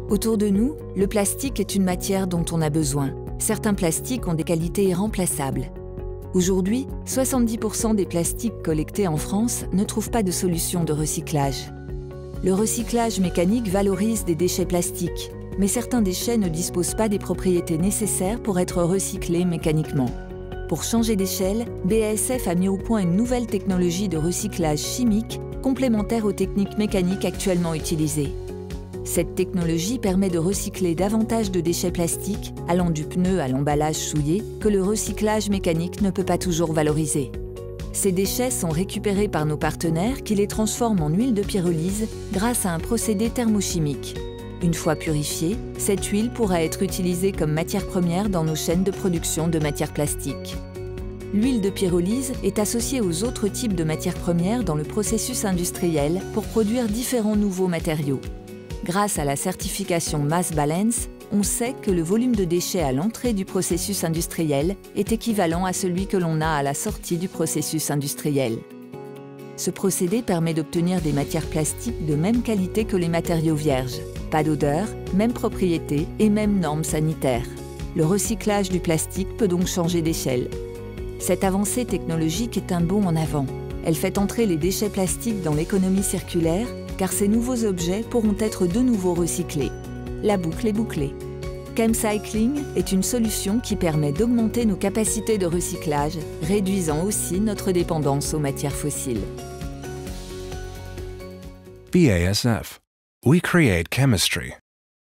Autour de nous, le plastique est une matière dont on a besoin. Certains plastiques ont des qualités irremplaçables. Aujourd'hui, 70% des plastiques collectés en France ne trouvent pas de solution de recyclage. Le recyclage mécanique valorise des déchets plastiques, mais certains déchets ne disposent pas des propriétés nécessaires pour être recyclés mécaniquement. Pour changer d'échelle, BASF a mis au point une nouvelle technologie de recyclage chimique complémentaire aux techniques mécaniques actuellement utilisées. Cette technologie permet de recycler davantage de déchets plastiques, allant du pneu à l'emballage souillé, que le recyclage mécanique ne peut pas toujours valoriser. Ces déchets sont récupérés par nos partenaires qui les transforment en huile de pyrolyse grâce à un procédé thermochimique. Une fois purifiée, cette huile pourra être utilisée comme matière première dans nos chaînes de production de matières plastiques. L'huile de pyrolyse est associée aux autres types de matières premières dans le processus industriel pour produire différents nouveaux matériaux. Grâce à la certification Mass Balance, on sait que le volume de déchets à l'entrée du processus industriel est équivalent à celui que l'on a à la sortie du processus industriel. Ce procédé permet d'obtenir des matières plastiques de même qualité que les matériaux vierges. Pas d'odeur, même propriété et mêmes normes sanitaires. Le recyclage du plastique peut donc changer d'échelle. Cette avancée technologique est un bond en avant. Elle fait entrer les déchets plastiques dans l'économie circulaire, car ces nouveaux objets pourront être de nouveau recyclés. La boucle est bouclée. Chemcycling est une solution qui permet d'augmenter nos capacités de recyclage, réduisant aussi notre dépendance aux matières fossiles. BASF. We create chemistry.